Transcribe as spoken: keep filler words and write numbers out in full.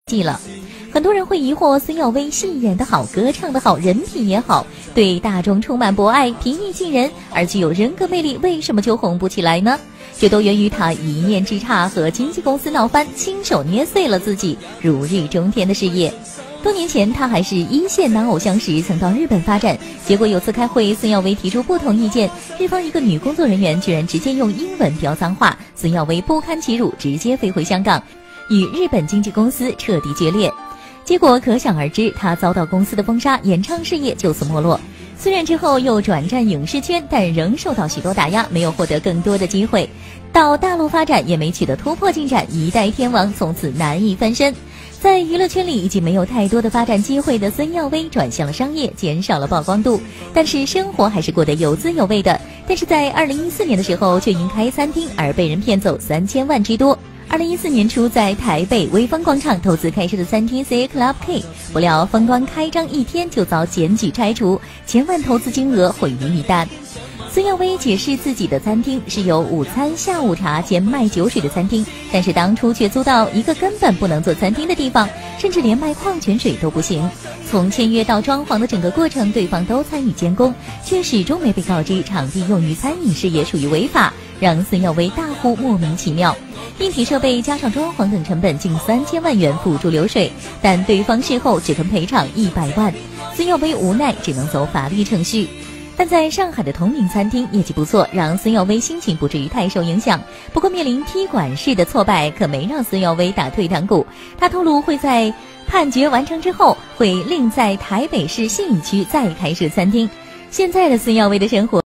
记了。很多人会疑惑孙耀威戏演得好，歌唱得好，人品也好，对大众充满博爱，平易近人，而具有人格魅力，为什么就红不起来呢？这都源于他一念之差和经纪公司闹翻，亲手捏碎了自己如日中天的事业。多年前他还是一线男偶像时，曾到日本发展，结果有次开会，孙耀威提出不同意见，日方一个女工作人员居然直接用英文飙脏话，孙耀威不堪其辱，直接飞回香港，与日本经纪公司彻底决裂。结果可想而知，他遭到公司的封杀，演唱事业就此没落。虽然之后又转战影视圈，但仍受到许多打压，没有获得更多的机会。到大陆发展也没取得突破进展，一代天王从此难以翻身。在娱乐圈里已经没有太多的发展机会的孙耀威转向了商业，减少了曝光度，但是生活还是过得有滋有味的。但是在二零一四年的时候，却因开餐厅而被人骗走三千万之多。二零一四年初，在台北威风广场投资开设的餐厅 C A Club K， 不料风光开张一天就遭检举拆除，千万投资金额毁于一旦。孙耀威解释自己的餐厅是有午餐、下午茶兼卖酒水的餐厅，但是当初却租到一个根本不能做餐厅的地方，甚至连卖矿泉水都不行。从签约到装潢的整个过程，对方都参与监工，却始终没被告知场地用于餐饮事业属于违法，让孙耀威大呼莫名其妙。硬体设备加上装潢等成本近三千万元付诸流水，但对方事后只肯赔偿一百万，孙耀威无奈只能走法律程序。但在上海的同名餐厅业绩不错，让孙耀威心情不至于太受影响。不过面临踢馆式的挫败，可没让孙耀威打退堂鼓。他透露会在判决完成之后，会另在台北市信义区再开设餐厅。现在的孙耀威的生活